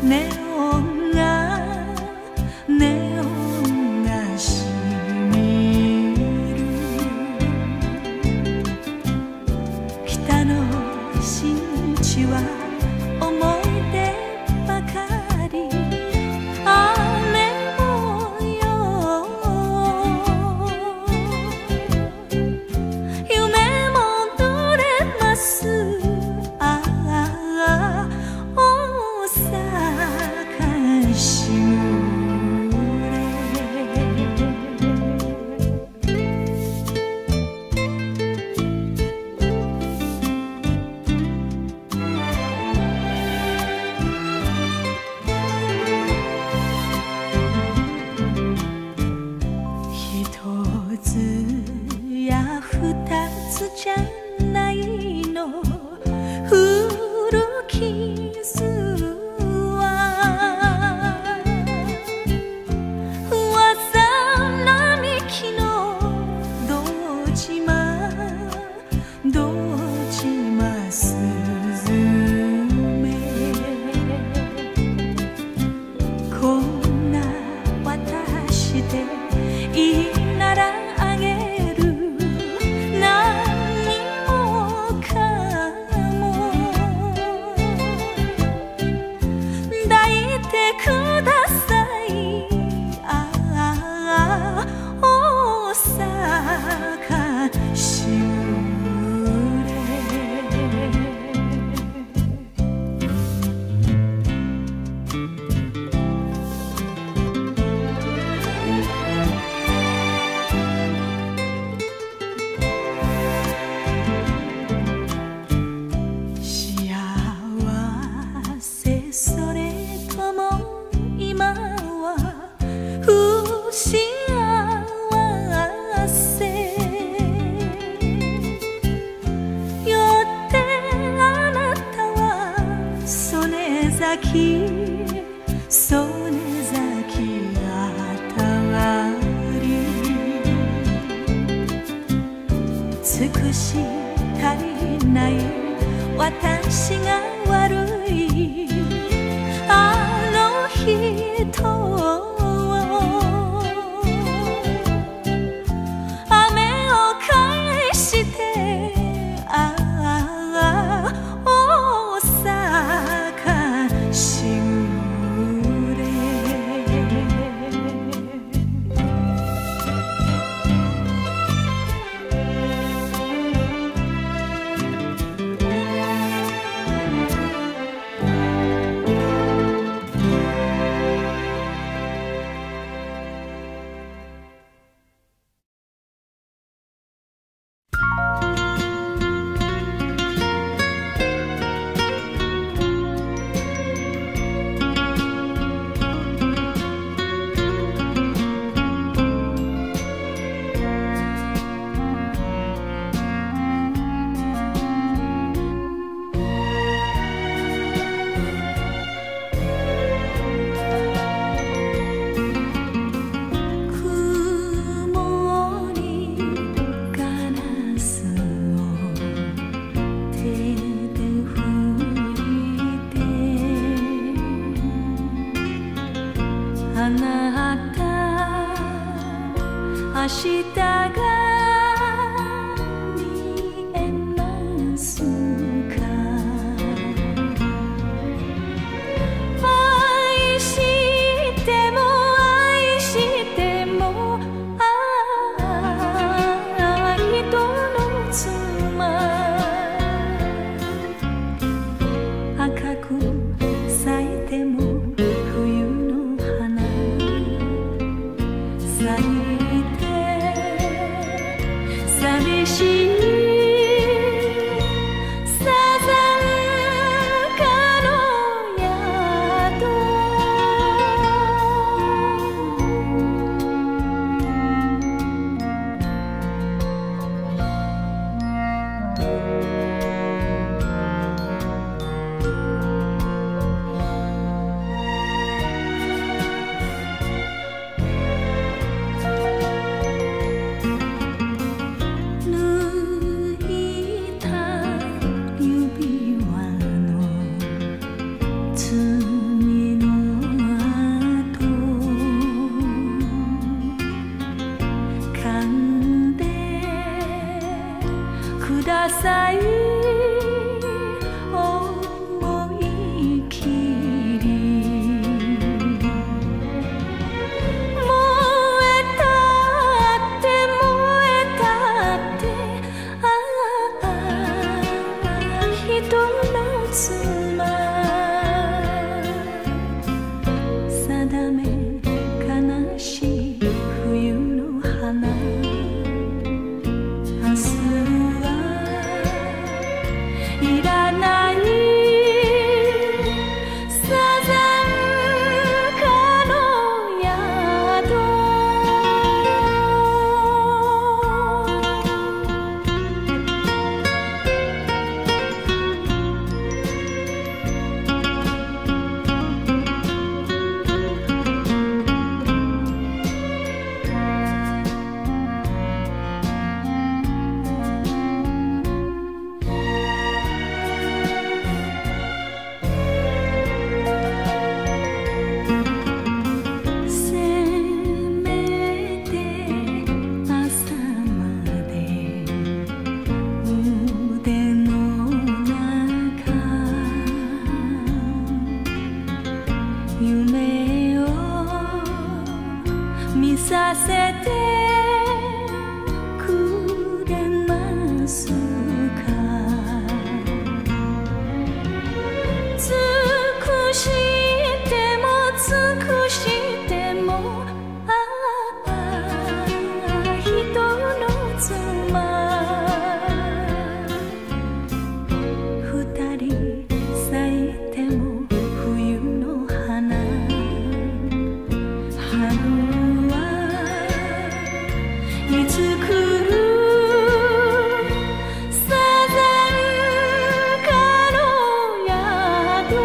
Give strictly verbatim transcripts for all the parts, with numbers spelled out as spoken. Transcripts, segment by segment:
ネオンがネオンがしみる北の新地は思い出ばかりあれもよ夢も濡れますああ大阪しぐれ一つや二つじゃないの古傷は噂並木の堂島堂島すずめこんな私でいいならあげる何もかも抱いてくださいああ大阪しぐれ幸せそれとも今は不幸せよってあなたは曽根崎曽根崎あたわり尽くし足りない私が悪いあの人を雨を返してああ大阪しぐれ雲にガラスを手で拭いてあなた明日が見えますか愛しても愛してもああ人の妻赤く咲いても冬の花咲いてさせてくれますか。尽くしても尽くしてもああ人の妻二人咲いても冬の花春はいつ来るサザンカの宿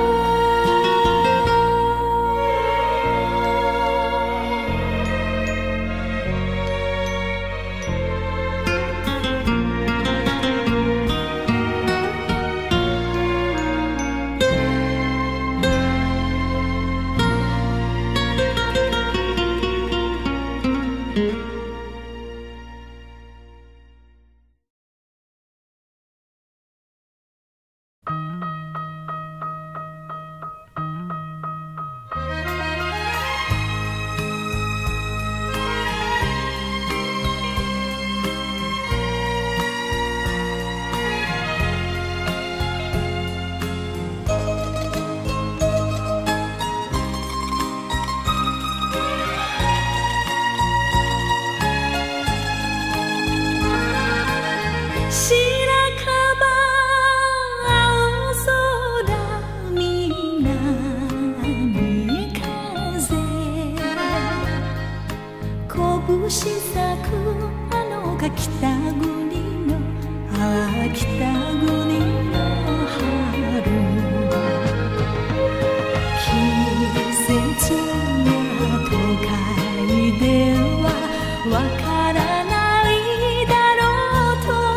拳咲くあのが北国のああ北国の春季節が都会ではわからないだろ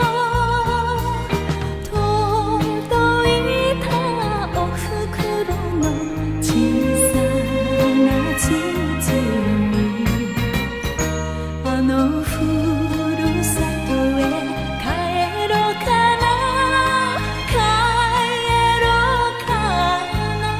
うと届いたお袋の小さな包みあのふるさとへ帰ろうかな帰ろうかな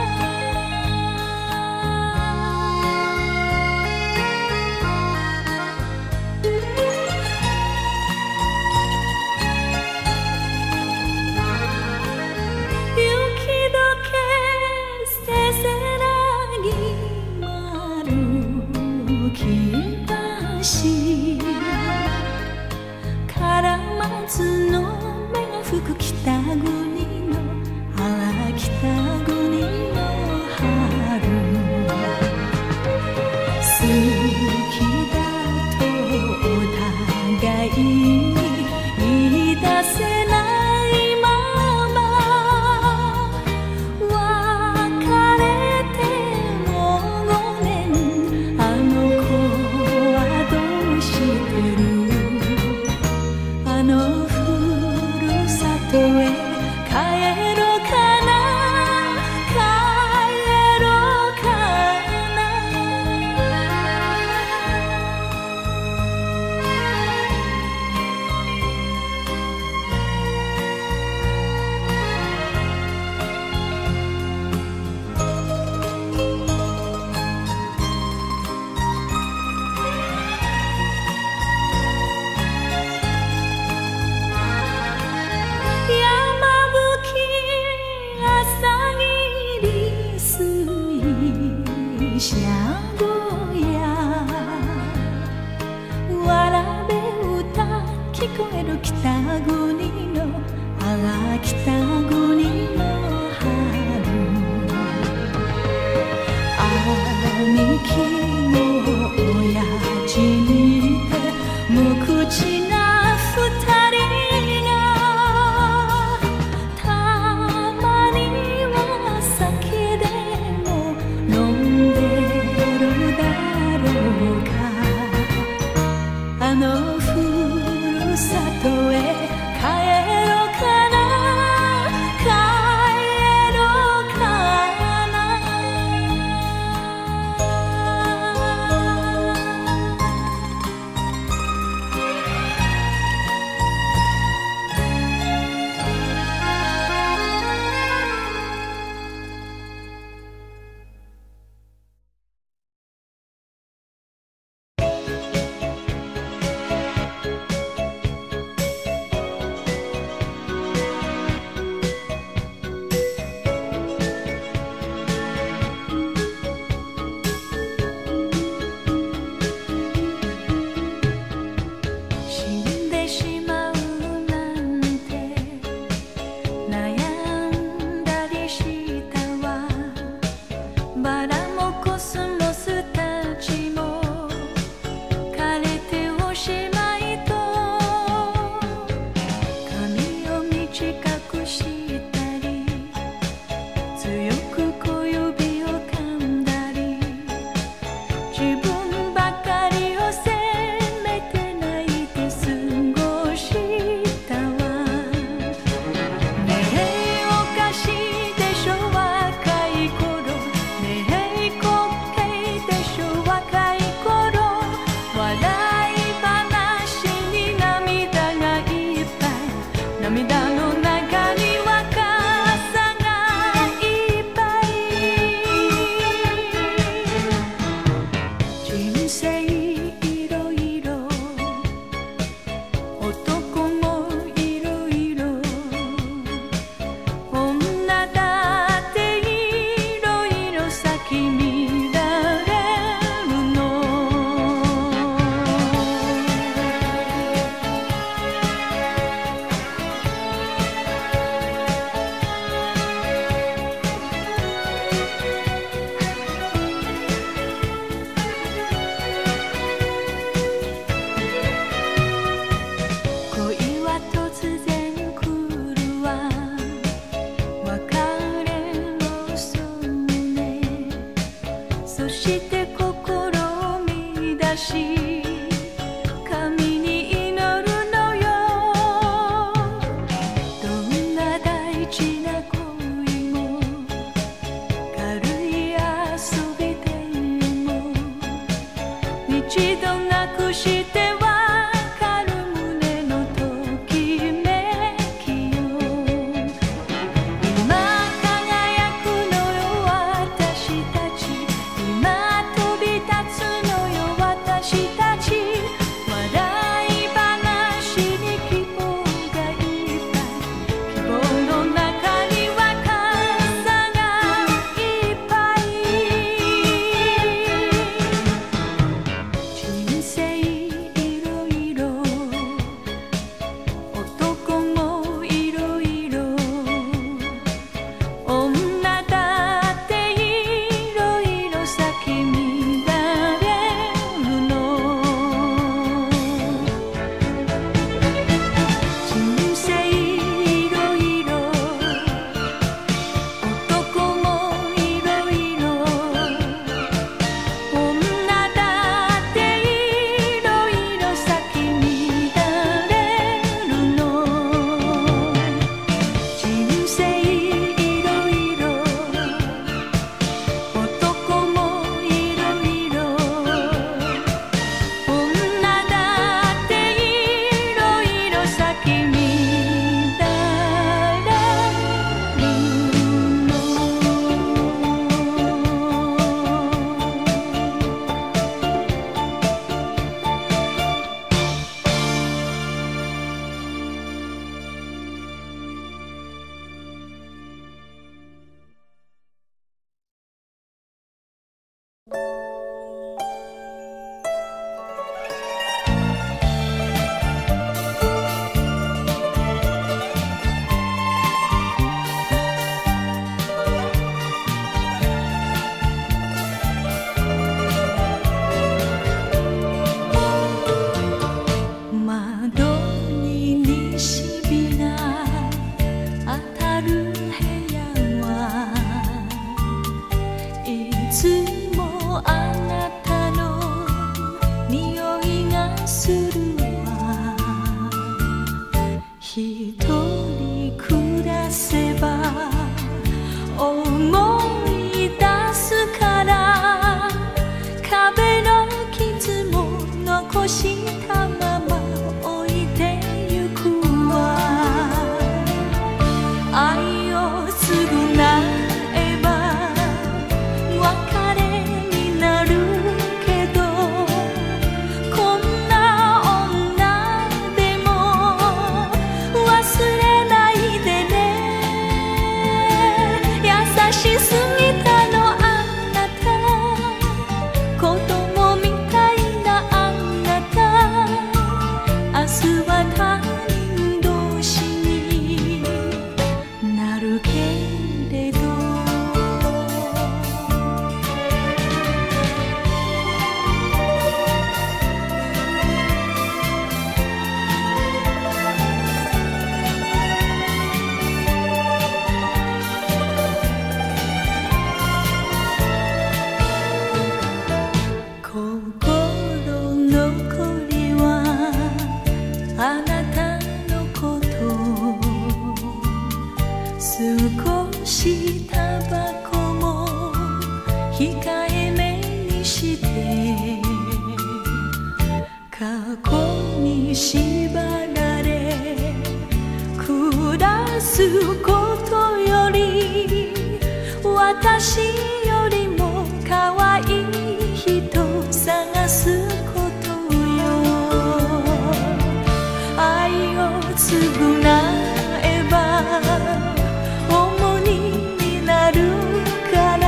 雪解けせせらぎ丸きカラマツの芽が吹く北国のああ北国の春好きだとお互いに言い出せないまま別れてもうごねんあの子はどうしてるあのふるさとへ帰ろうかな帰ろうかなシャゴやわらべ歌聞こえる北国のああ北国の春兄貴の親父にて無口な二人がたまには酒でも飲んでし神に祈るのよ。どんな大事な恋も軽い遊びでも一度なくしてわかる胸のときめきよ。今輝くのよ私たち、今飛び立つのよ私たち。笑い話に希望がいっぱい、希望の中には傘がいっぱい。人生いろいろ、男もいろいろ、女だっていろいろ先見られるの。人生いろいろ、男もいろいろ、女だっていろいろ先見られるの。人生いろいろ、男もいろいろ、女だっていろいろ先見られるの。窓に西日が当たる部屋はいつもあなたの匂いがするわ。一人暮らせば思い出すから、壁の傷も残したまま置いてゆくわ。愛を償えば別れになるけど、こんな女でも忘れないでね。優しすぎたのあなた、子供みたいなあなた。明日は他人同士になるけれど、心残りはあなたのこと。少しタバコも控えめにして、過去に縛られ暮らすことより、私よりも可愛い人探すことよ。愛を償えば重荷になるから、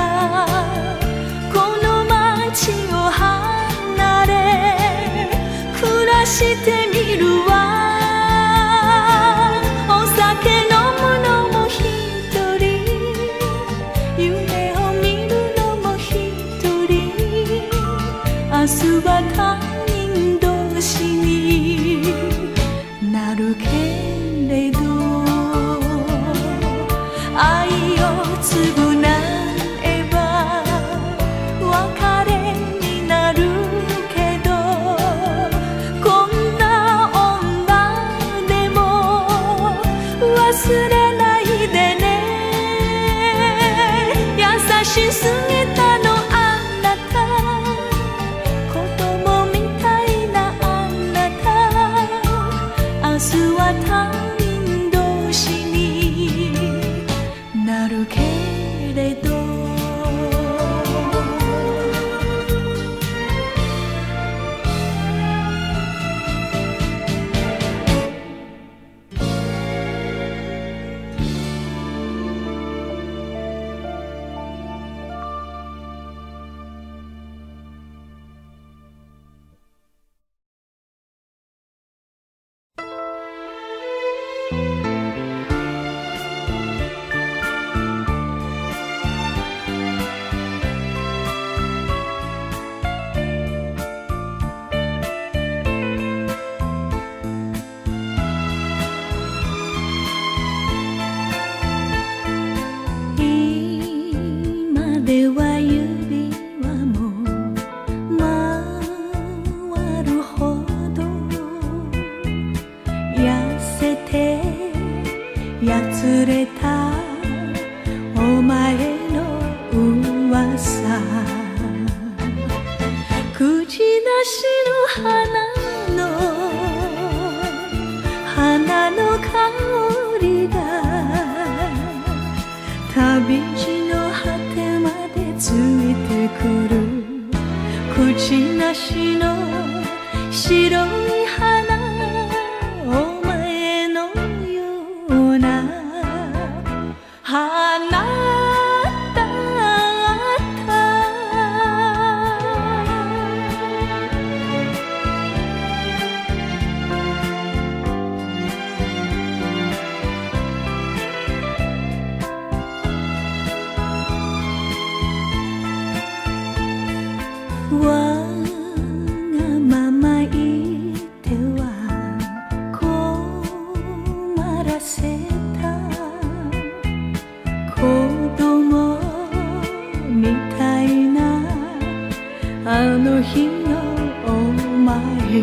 この街を離れ暮らしてみるわ。お酒飲むのも一人、夢を見るのも一人。明日は他人同士になるけれど、愛を償えば別れになるけど、 しすぎたのあなた、子供みたいなあなた、明日は他人同士になるけれど、では指輪も回るほど痩せてやつれたお前の噂、口なしの花の花の香りが旅路の果てまでついてくる、口なしの白い花、お前のような花だった。わがまま言っては困らせた子供みたいなあの日のお前、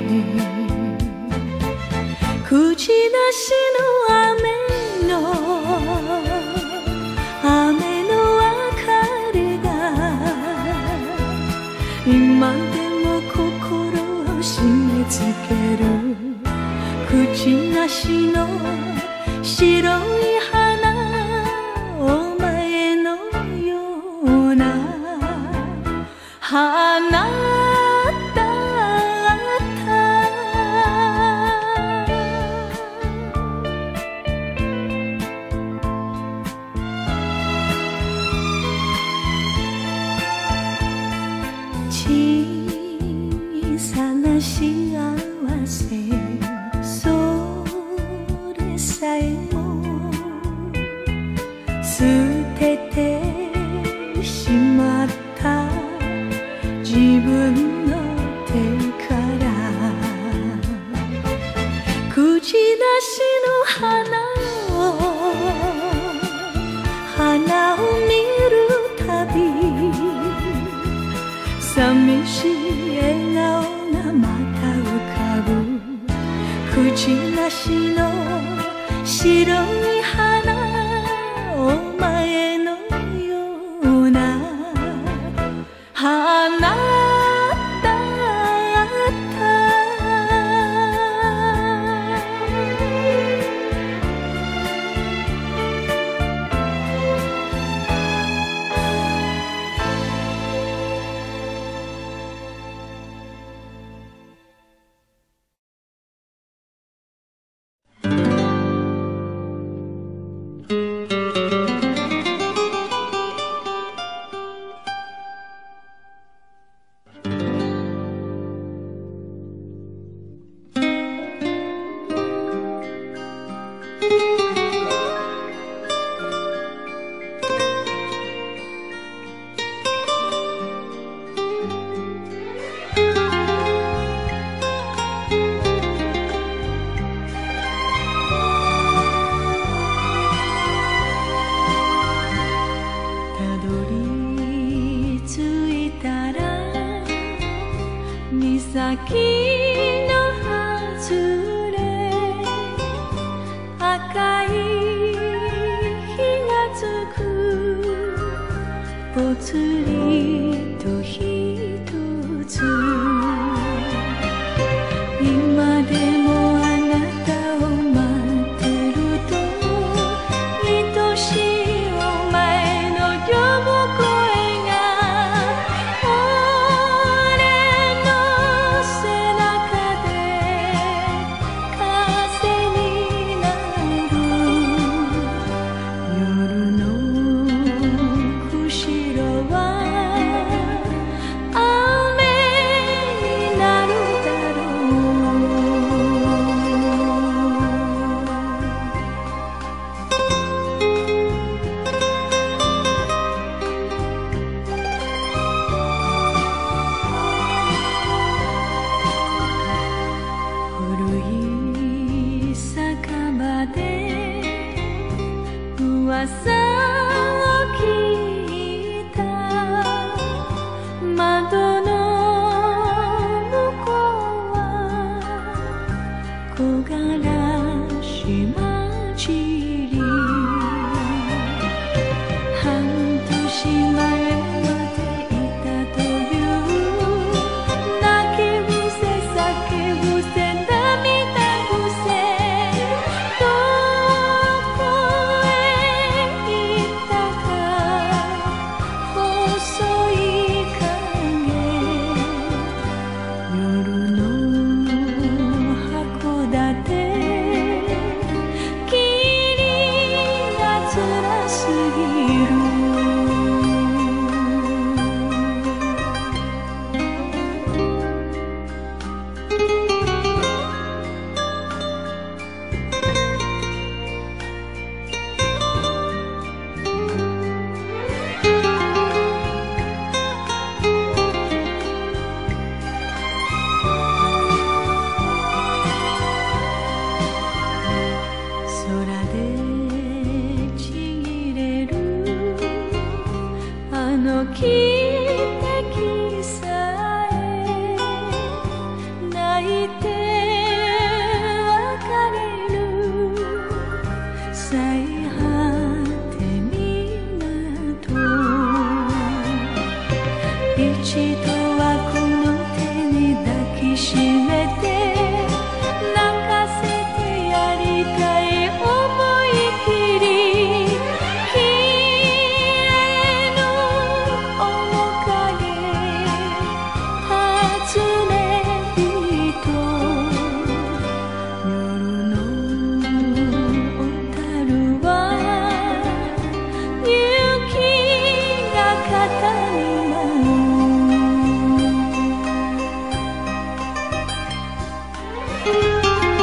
口なしの雨の雨の別れが今でも心を締め付ける、口なしの白い花、お前のような花だった。小さな幸せ、それさえも捨ててしまった自分の手から、口なしの花を花を見るたび、寂しい笑顔がまた浮かぶ、口なしの白い花、お前のような花だった。岬の外れ、赤い火がつくボつりとひとつ今でもあなたを待ってると愛しいお前の呼ぶ声が俺の背中で風になる夜の後ろは雨になるだろ古い酒場で噂を聞いた窓の向こうは木枯らし混じり半年前までいたという泣き伏せ叫ぶせ涙伏せどこへ行ったか細い影夜の函館霧が辛すぎる空でちぎれるあの汽笛さえ泣いて別れる最果て港一度はこの手に抱きしめて泣かせてやりたい思い切り綺麗の面影尋ね人夜の小樽は雪が肩に舞う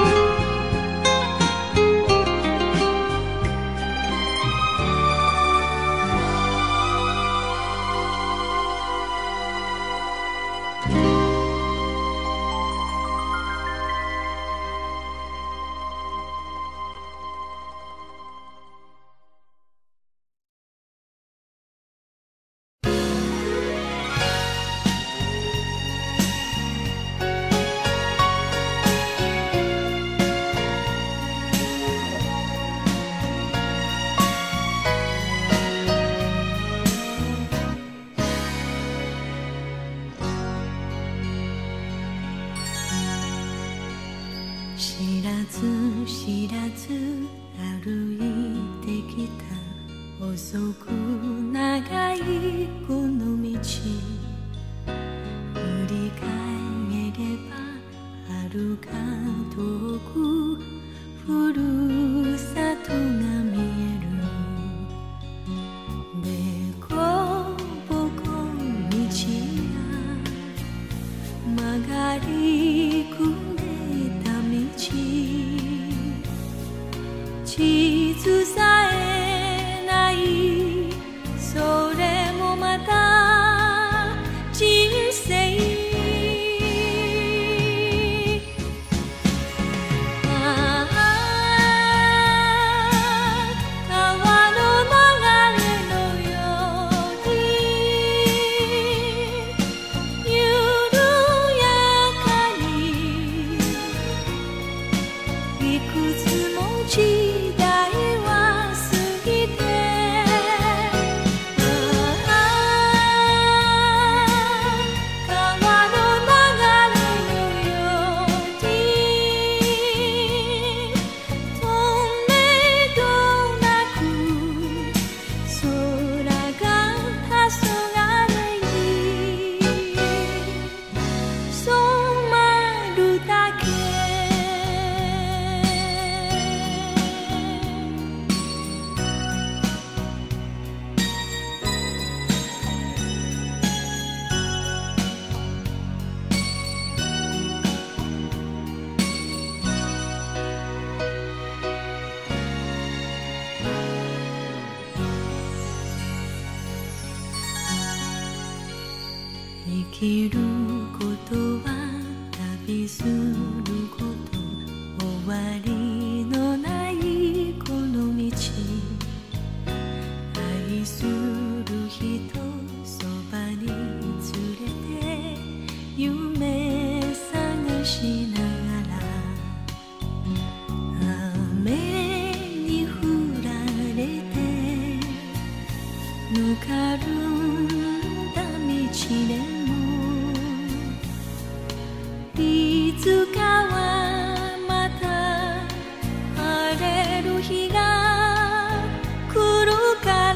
知らず知らず歩いてきた細く長いこの道振り返れば遥か遠くふるさとが見えるでこぼこ道が曲がりく地図さえないそれもまた生きることは旅すること、終わりのないこの道、愛する人そばに連れて夢探しながら、雨に降られてぬかるんだ道でも、いつかはまた晴れる日が来るから。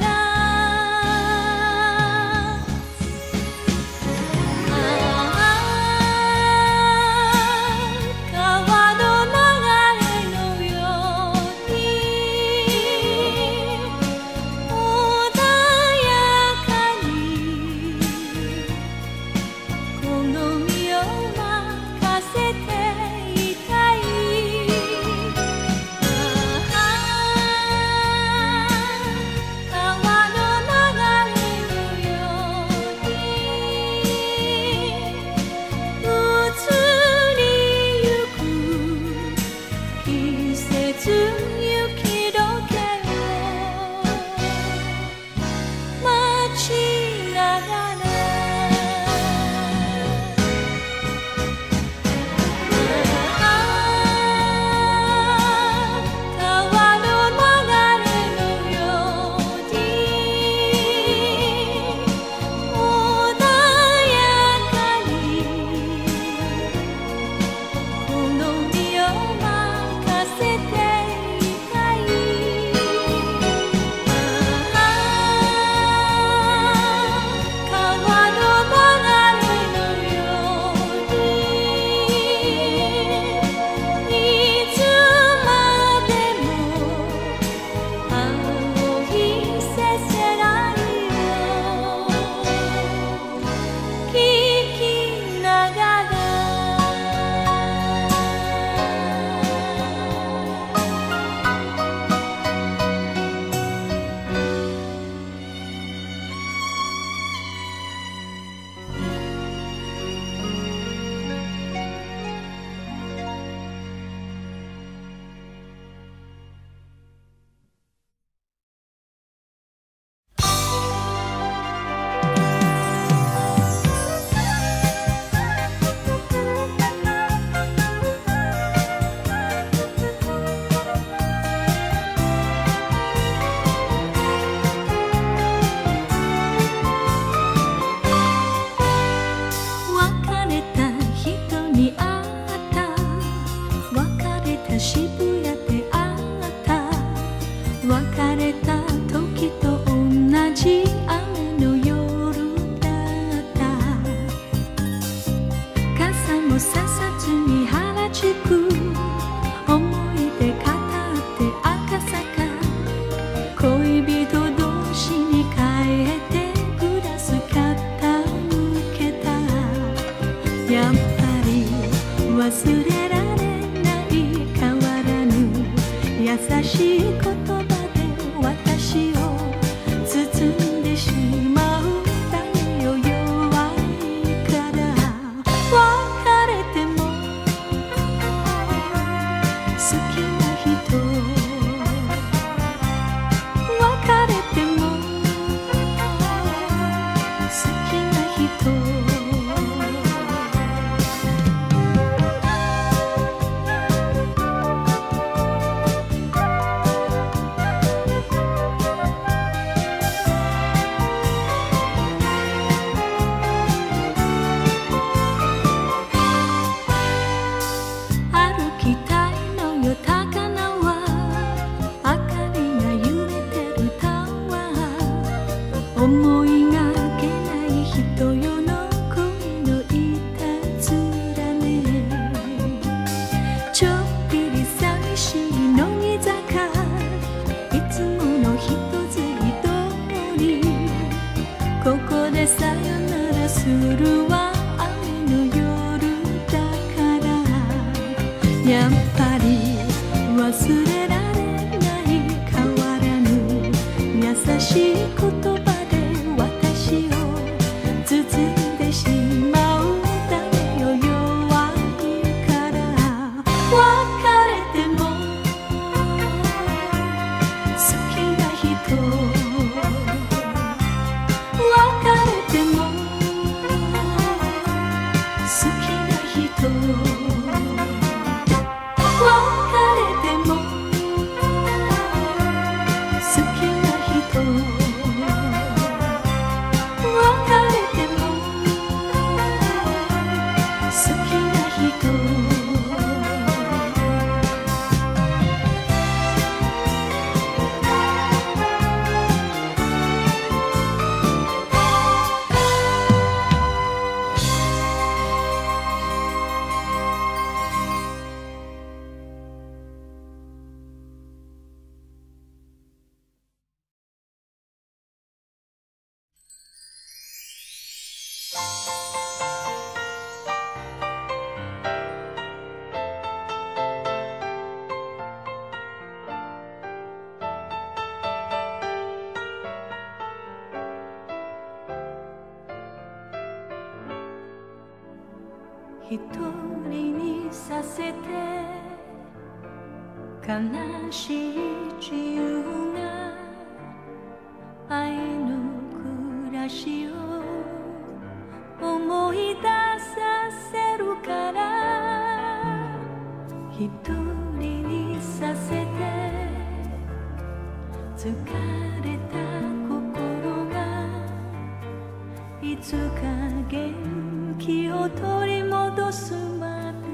忘れられない変わらぬ優しい言葉で私を包んでしまうだよ、弱いから別れても好きな人、別れても好きな人、思いがけない人よの恋のいたずらね、ちょっぴり寂しい乃木坂、いつもの人釣り通り、ここでさよならするわ、雨の夜だから、やっぱり忘れられない変わらぬ優しい言葉、包んでし一人にさせて悲しい自由な愛の暮らしを思い出させるから一人にさせて疲れた心がいつか元気を取り戻すまで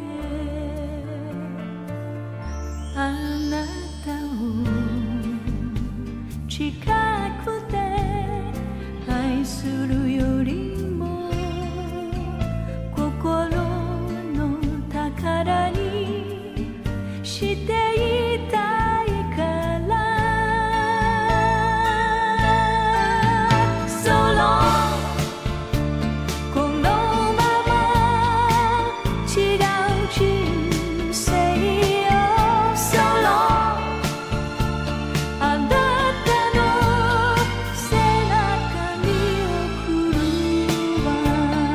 あなたを近くで愛するよりも心の宝にしていたいからそのこのまま違う人生をそのあなたの背中に送るわ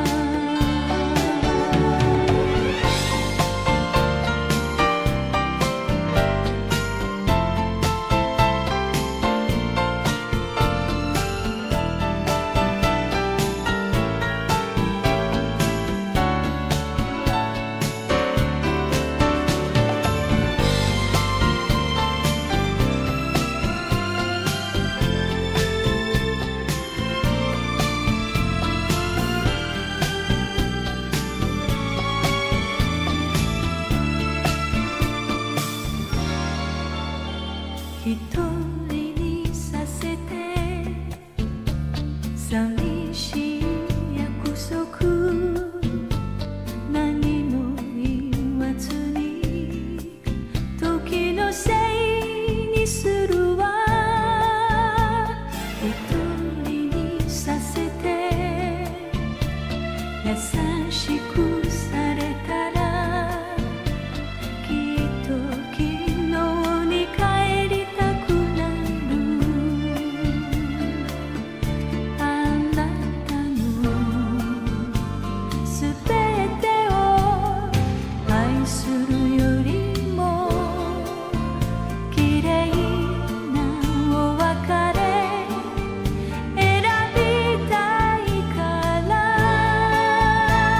一人にさせて寂しい約束何も言わずに時のせいにするわ一人にさせて優しくされたらきっと昨日に帰りたくなるあなたのすべてを愛するよりもきれいなお別れ選びたいから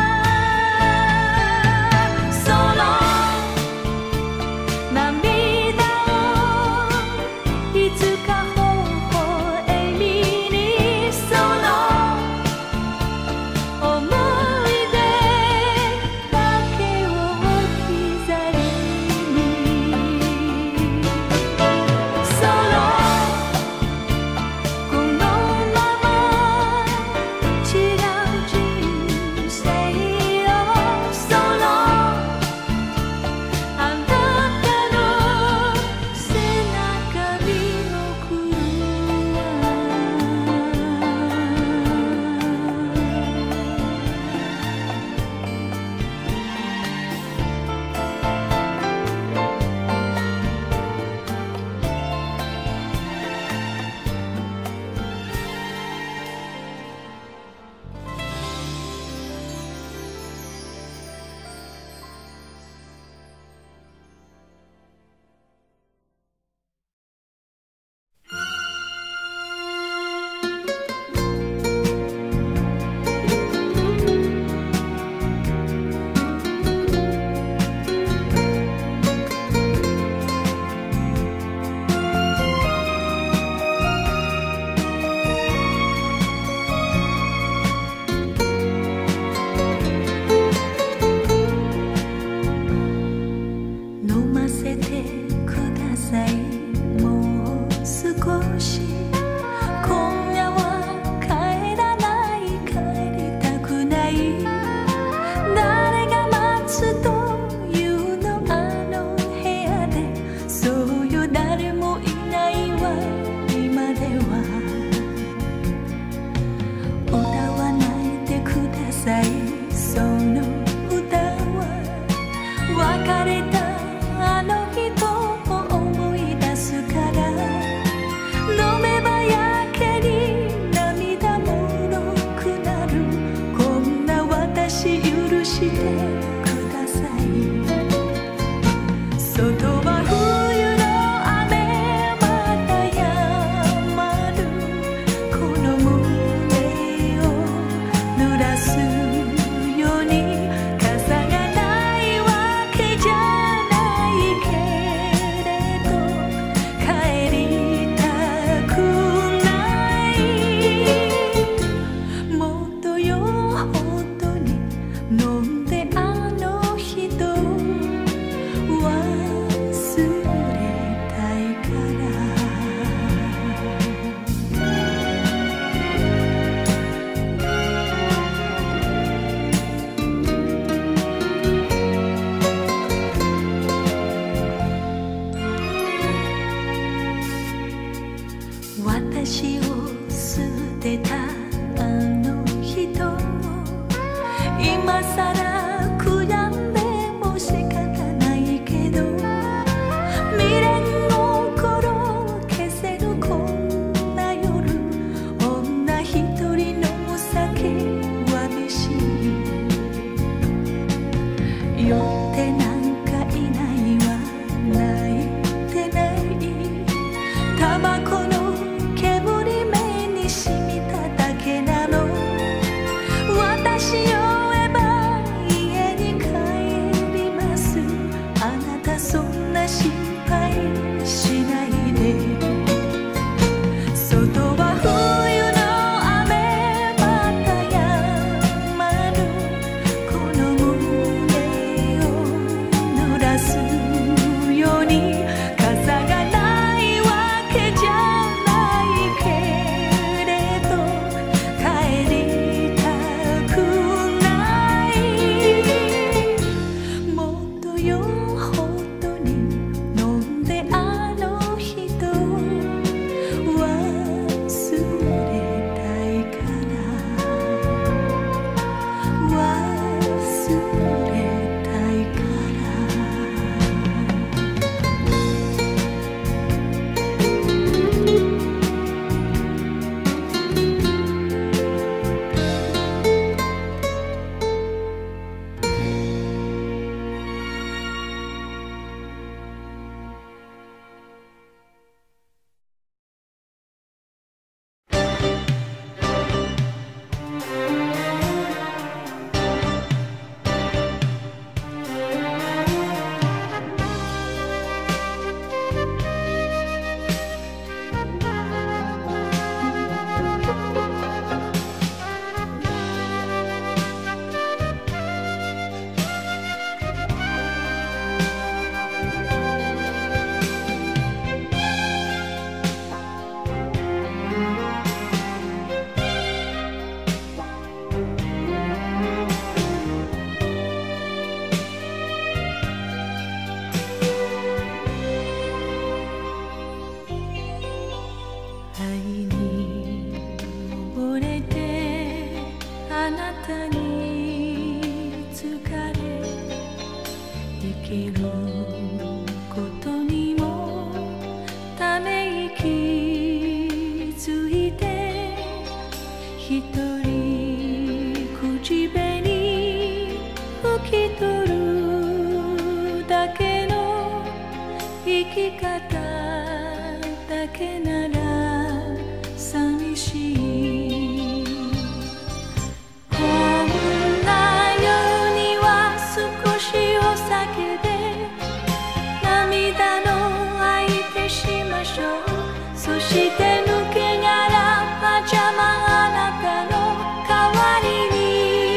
たに疲れ生きることにもため息ついて一人口紅拭き取るだけの生き方だけなら寂しい。こんな夜には少しお酒で涙の相手しましょう。そして抜け殻パジャマあなたの代わりに。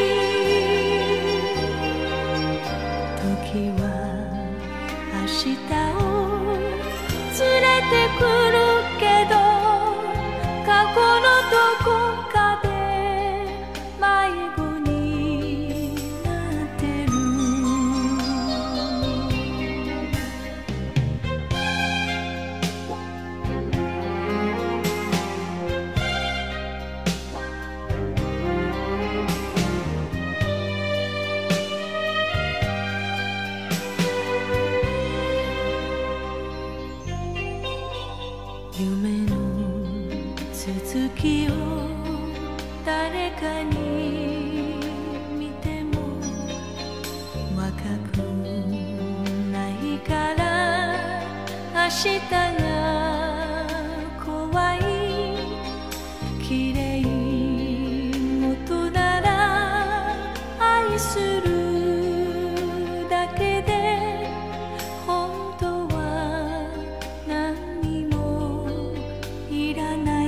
時は明日を連れてくるけど過去のどこかで迷子になってる。夢の続きを誰かに見ても若くないから明日が怖い。綺麗事なら愛するだけで本当は何にもいらない。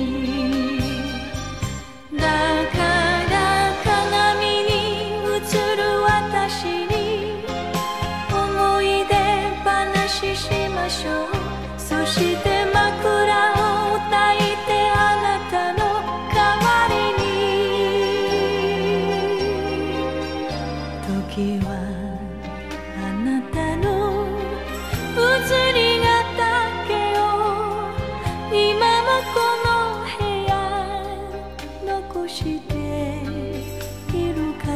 だから鏡に映る私に思い出話しましょう。そして枕を抱いてあなたの代わりに。時はあなたの移りがだけを今もこの部屋残しているから。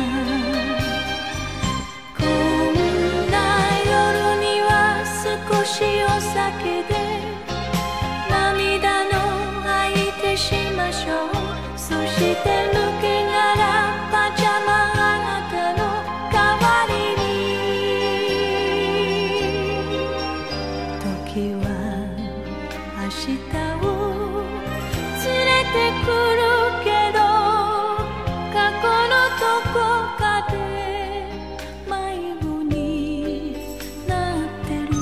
こんな夜には少しお酒で涙の相手しましょう。そして抜け殻パジャマあなたの代わりに。時は明日を連れてくるけど過去のどこかで迷子になってる。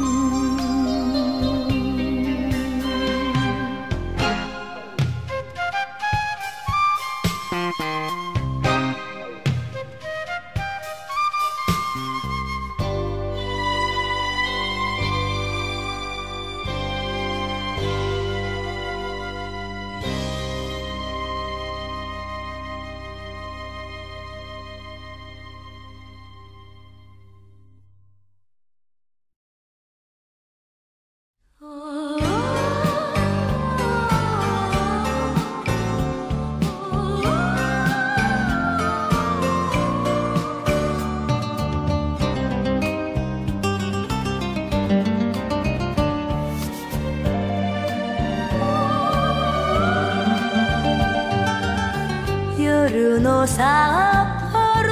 夜の札幌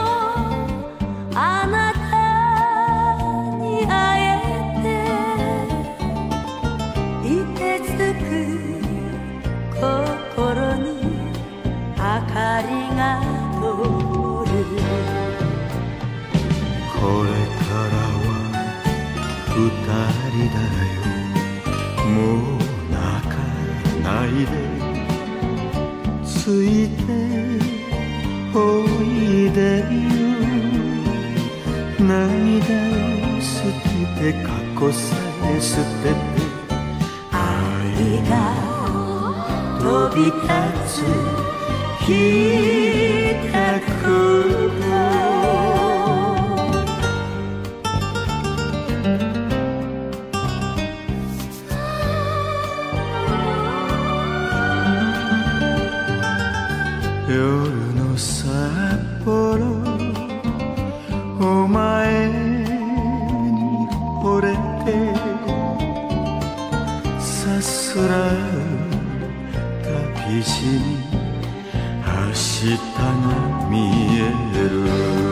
あなたに会えて凍てつく心に明かりが灯る。 これからは二人だよ。もう泣かないでついておいでよ。涙を捨てて過去さえ捨てて愛が飛び立つ北国夜の札幌お前に惚れてさすらう旅路に明日が見える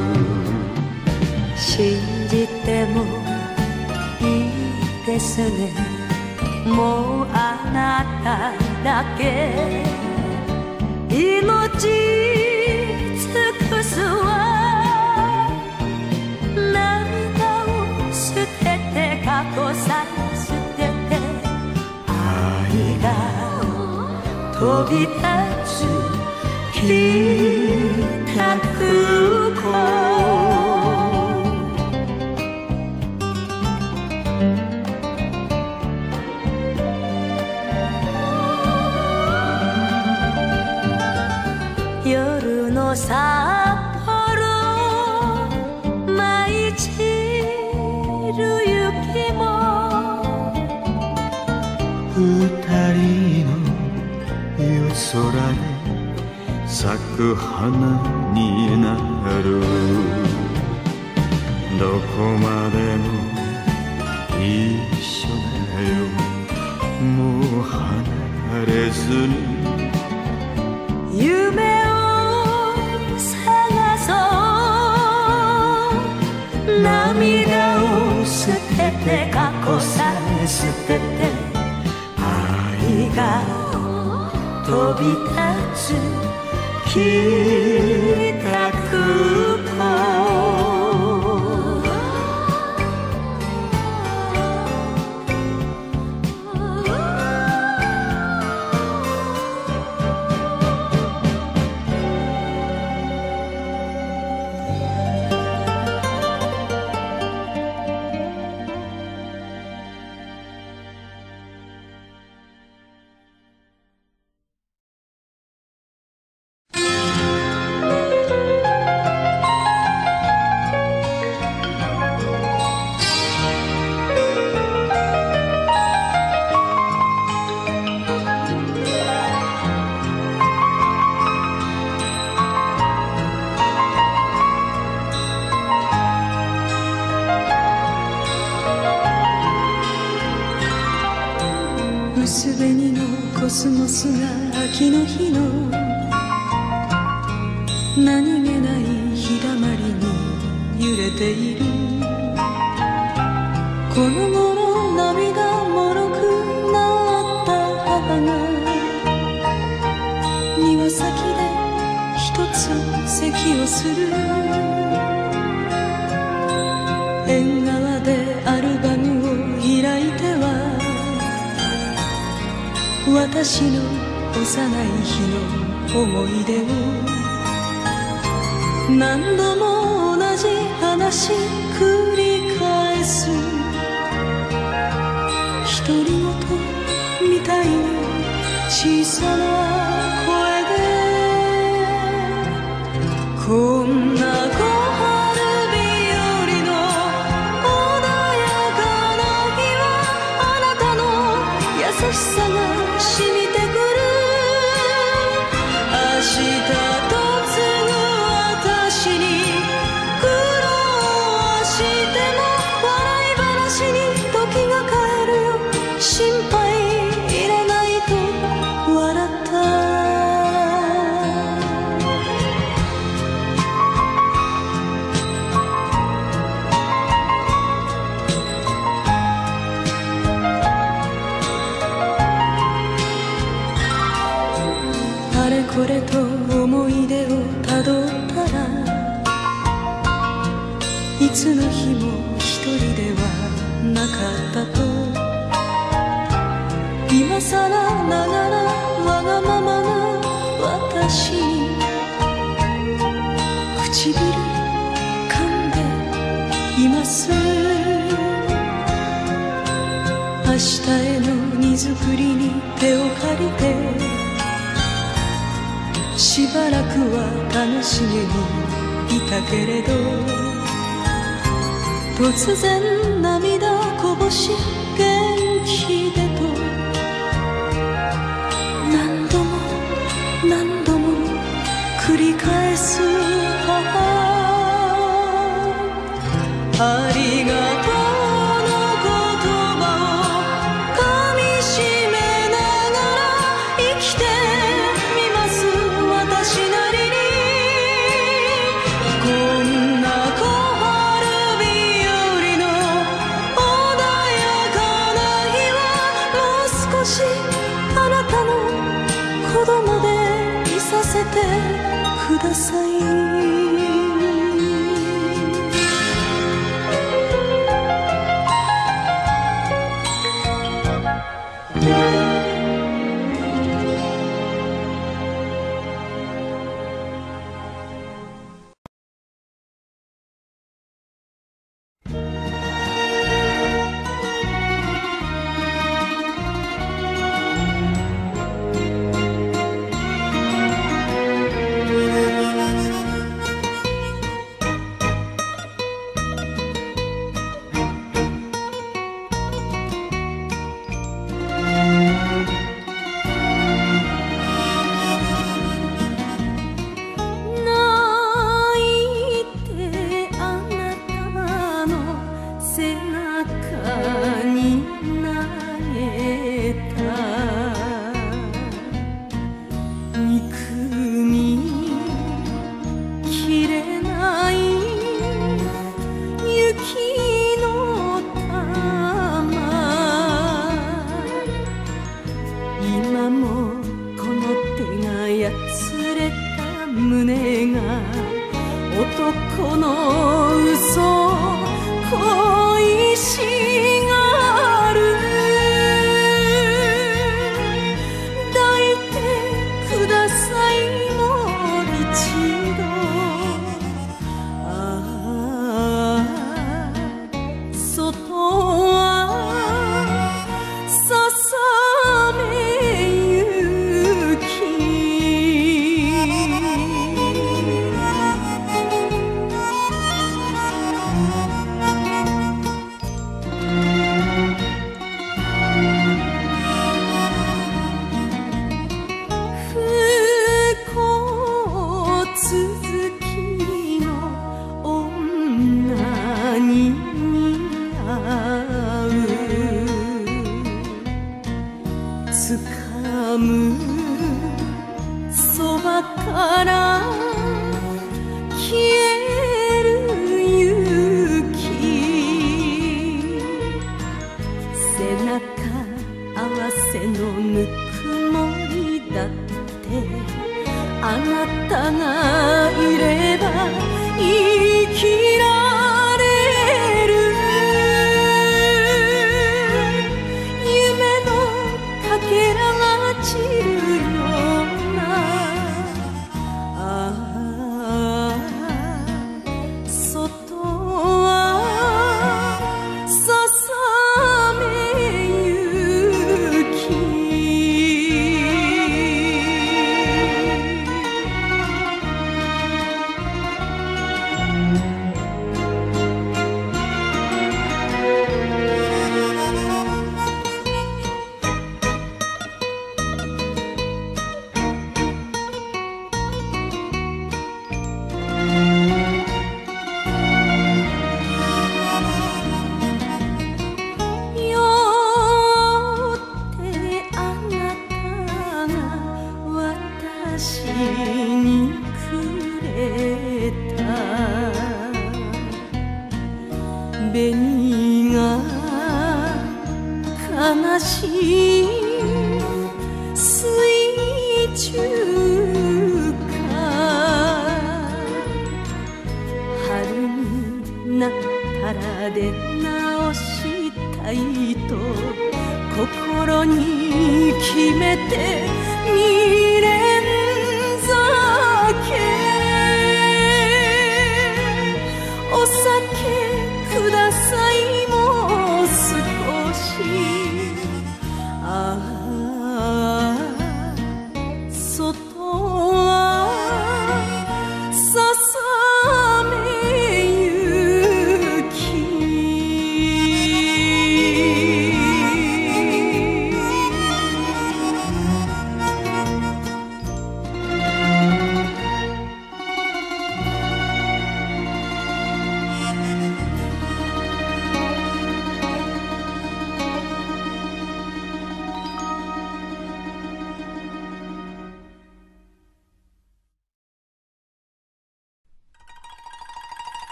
信じてもいいですねもうあなただけ命尽くすわ涙を捨てて過去さえ捨てて愛が飛び立つ北空港夜の札幌舞い散る雪も二人の夜空で咲く花になるどこまでも一緒だよもう離れずに夢を探そう涙を捨てて過去さえ捨てて愛が飛び立つ北空港薄紅のコスモスが秋の日の何気ない日だまりに揺れているこの頃涙もろくなった母が庭先で一つ咳をする縁側でアルバムを開いては私の幼い日の思い出を何度も同じ話繰り返す独り言みたいに小さな声でこんな小春日和の穏やかな日はあなたの優しさが染みてくる明日と継ぐ私に苦労しても笑い話に時が変えるよ心配いらないと笑ったあれこれと思い出をたどったらいつの日も一人ではなかったと今さらながらわがままな私に唇噛んでいます明日への荷造りに手を借りてしばらくは楽しげにいたけれど突然涙こぼし元気でと何度も何度も繰り返す母、ありがとうの言葉をかみしめながら生きてみます。私なりにこんな小春日和の穏やかな日はもう少しあなたの子供でいさせてください。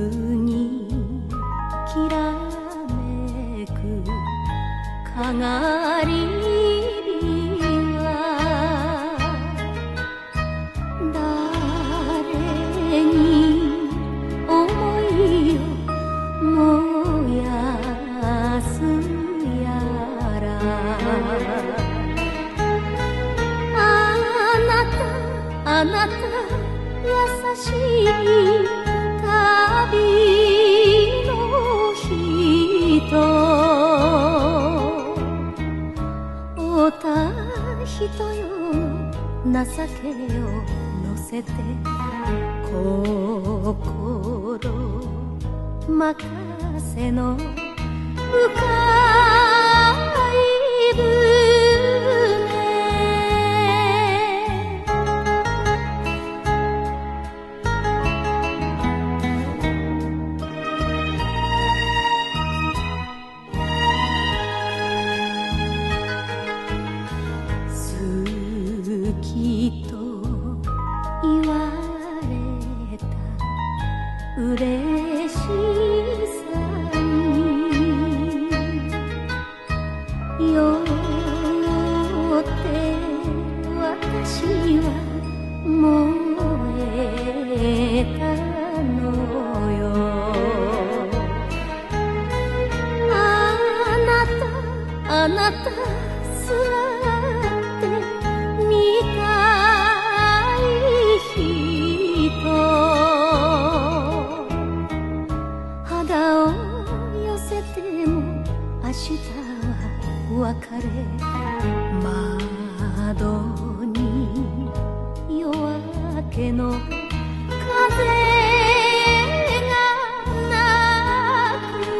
にきらめくかがり火は誰に思いを燃やすやら。あなたあなた優しい旅の人、おた人よの情けを乗せて心任せの深い船。好きと言われた嬉しさによって私は燃えたのよ。あなたあなた座ってみたい人、肌を寄せても明日は別れ。窓に夜明けの風が鳴く。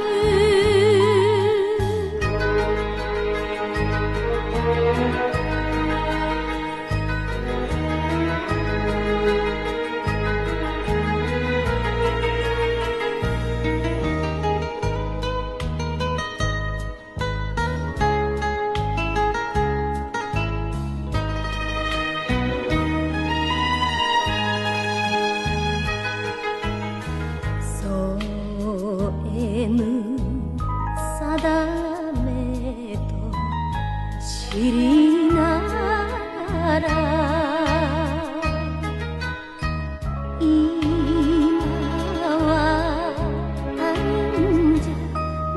定めと知りながら今は他人じゃ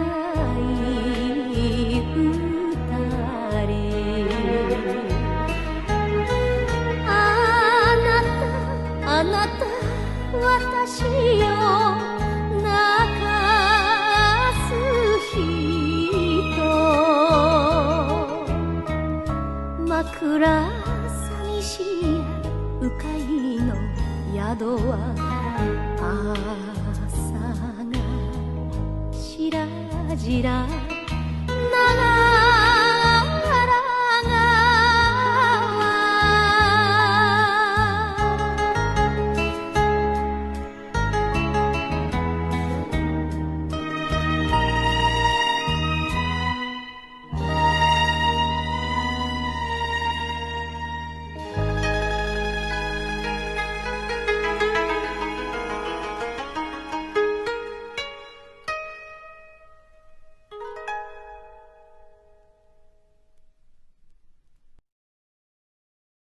ない二人。あなたあなた私よ枕寂しいや鵜飼の宿は朝が白々